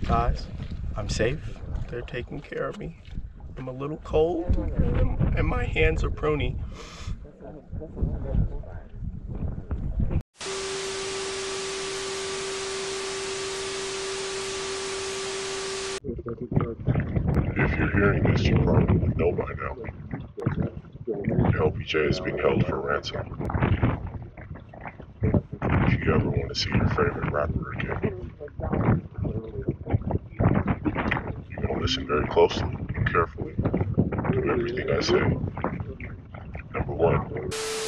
Guys, I'm safe. They're taking care of me. I'm a little cold, and my hands are pruny. If you're hearing this, you probably know by now. LBJ is being held for ransom. If you ever want to see your favorite rapper again, you're going to listen very closely and carefully to everything I say. Number one,